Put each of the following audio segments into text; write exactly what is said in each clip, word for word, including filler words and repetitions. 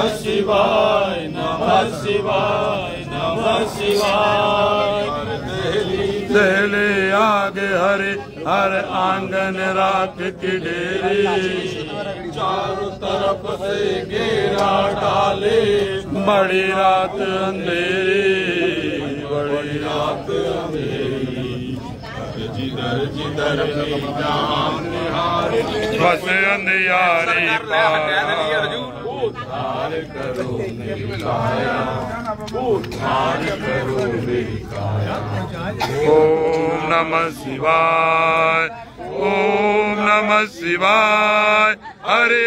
शिवाय नमः शिवाय नमः शिवाय। दहले आगे हरे हर आंगन राख की डेरी, चारों तरफ से घेरा डाले, बड़ी रात अंधेरी, बड़ी रात अंधेरी। जिधर जिधर जान निहारे, बस अंधियारी पार। उद्धार करो मेरी काया, उद्धार करो मेरी काया। ओम नमः शिवाय, ओम नमः शिवाय, हरि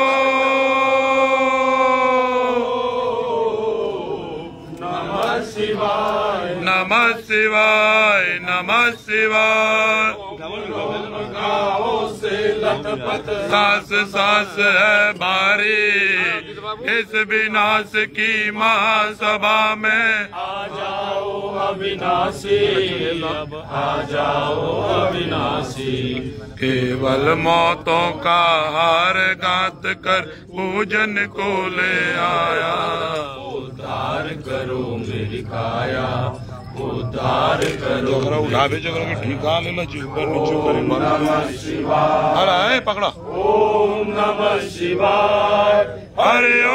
ओम नमः शिवाय नमः शिवाय, नमः शिवाय। गाओ से लथपथ सांस सांस है भारी, इस विनाश की महासभा में आ जाओ अविनाशी, अब आ जाओ अविनाशी। केवल मौतों का हार गात कर पूजन को ले आया। उद्धार करो मेरी काया, उद्धार करो। उठा भेजो करो ठीक है, ले लो जी ऊपर नीचे ऊपर। ओम नमः शिवाय, अरे है पकड़ा। ओम नमः शिवाय, हरि ओम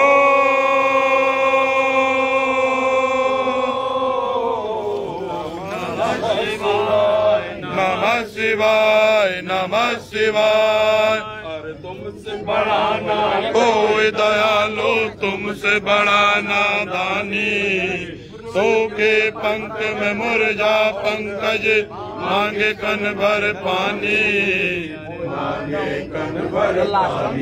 नमः शिवाय नमः शिवाय, नमः शिवाय। अरे तुमसे बड़ा ना कोई दयालु तुमसे बड़ा नादानी, सो के पंख में मुरझा पंकज, मांगे कन भर पानी, मांगे कन भर पानी।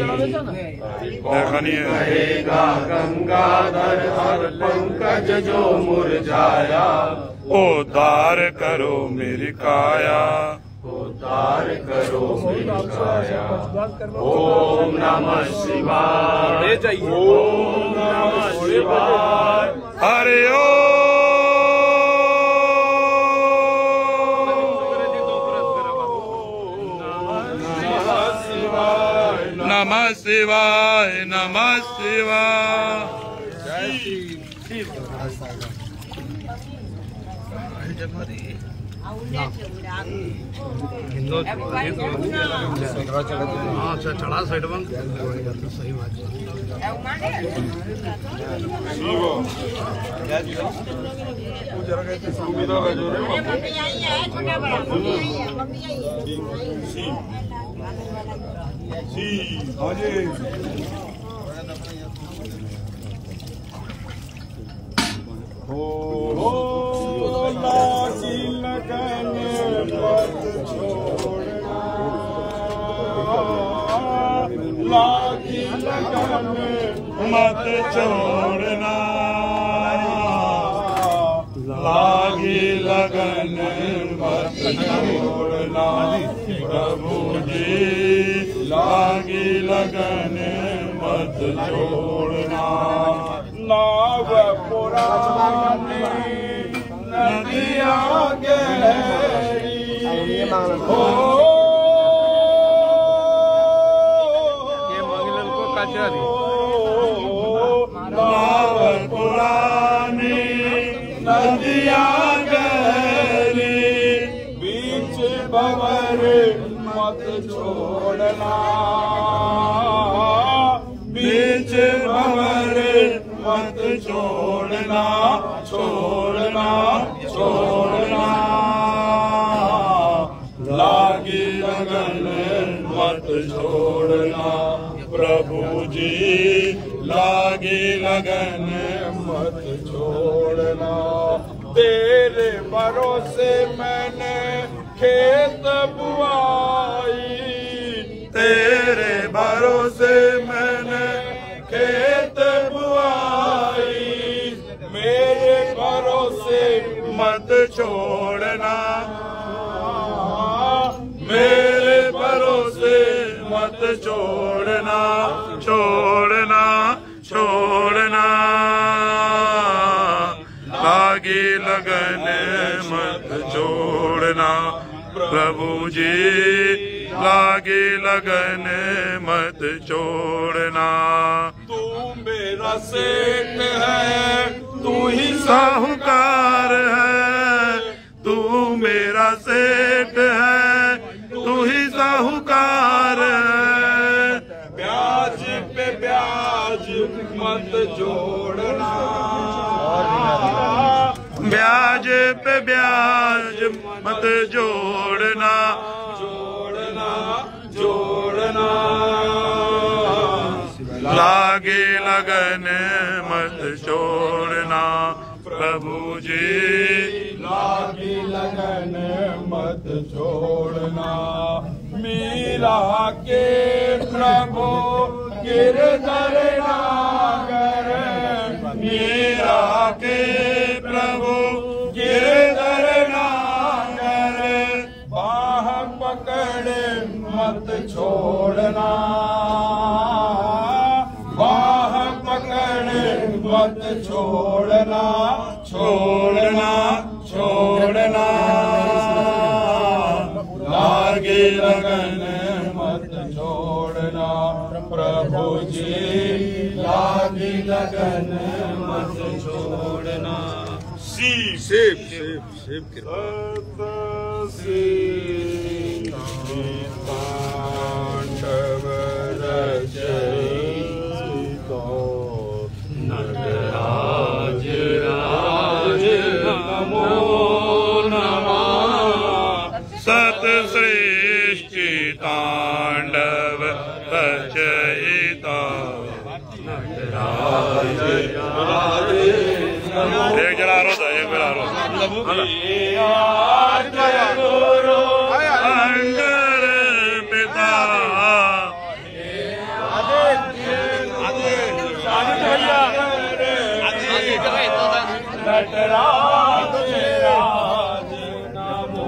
रहेगा गंगाधर हर पंकज जो मुरझाया, उद्धार करो मेरी काया। उद्धार करो मेरी काया। ओम नमः शिवाय, ओम नमः शिवाय, हरि ओम नमः शिवाय, नमः शिवाय, नमः शिवाय। चढ़ा साइड में सही बात लागी लगन मत छोड़ना, लागी लगन मत छोड़ना, प्रभु जी लागी लगन मत छोड़ना। नाव पुरानी नदियाँ गहरी हो, नाव पुरानी नदियाँ गहरी, बीच भंवर मत छोड़ना, बीच भंवर मत छोड़ना, छोड़ना छोड़ना, लागी लगन मत छोड़ना, प्रभु जी लागी लगन मत छोड़ना। तेरे भरोसे मैंने खेत बुआई, तेरे भरोसे मैंने खेत बुआई, मेरे भरोसे मत छोड़ना, मेरे भरोसे मत छोड़ना, छोड़ना छोड़ना, लागी लगन मत छोड़ना, प्रभु जी लागे लगन मत छोड़ना। तू मेरा सेठ है, तू ही साहूकार है, तू मेरा सेठ है, तू ही साहूकार है। ब्याज पे ब्याज मत जोड़ना, ब्याज पे ब्याज मत जोड़ना, जोड़ना जोड़ना। लागे लगन मत छोड़ना। प्रभु जी लागी लगन मत छोड़ना। मीरा के प्रभु गिरधर नागर, मीरा के प्रभु गिरधर नागर। बाह पकड़े मत छोड़ना, बाह पकड़े मत छोड़ना, छोड़ना छोड़ना। लागे लगन मत छोड़ना। प्रभु जी लागे लगन मत छोड़ना। शिव शिव शिव शिव कृपा। तांडव रचयितो नटराज राज नमो नमः। सत सृष्टि तांडव रचयिता नटराज राज एक जला रो था, एक जला रो। गुरु अंगर पिता नटराज राज नमो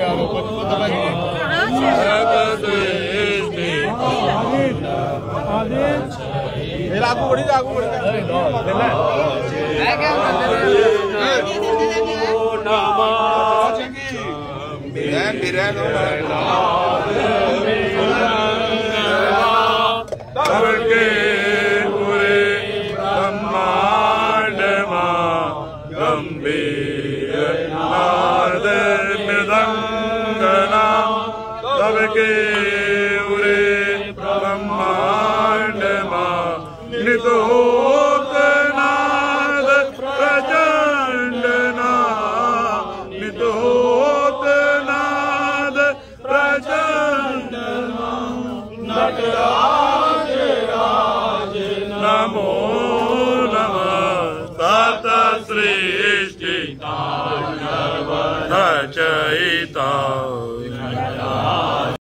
आगू बढ़ी आगू बढ़ी सबके पूरे ब्रह्मांड गंभीर नाद मृदंगना। सबके पूरे ब्रह्मांड नितोत नाद प्रचंडना, नितोत नाद प्रचंडना। नटराज राज नमो नमः। सत सृष्टि रचयिता